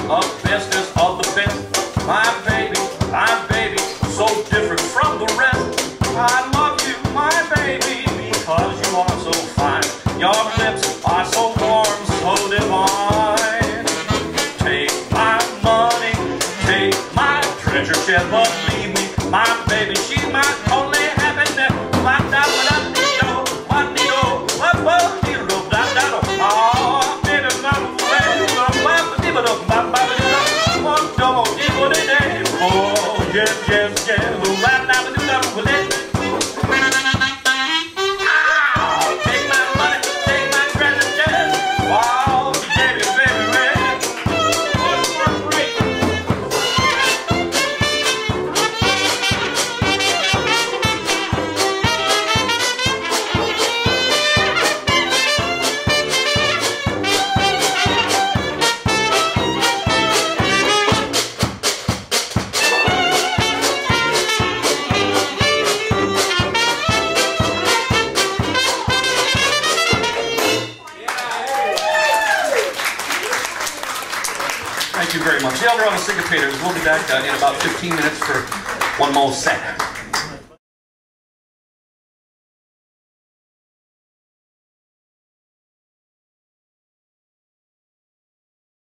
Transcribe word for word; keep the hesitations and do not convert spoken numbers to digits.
the bestest of the best. My baby, my baby, so different from the rest. I love you, my baby, because you are so fine. Your lips are so warm, so divine. Take my money, take my treasure chest, but leave me, my baby, she's my only happiness. My da da da do, my do, what what do do da da do. Oh, baby, my baby, my baby, my baby, what do do do do? Oh, yes, yes, yes, right now we do that with it. Thank you very much. The Eldorado Syncopators. We'll be back uh, in about fifteen minutes for one more set.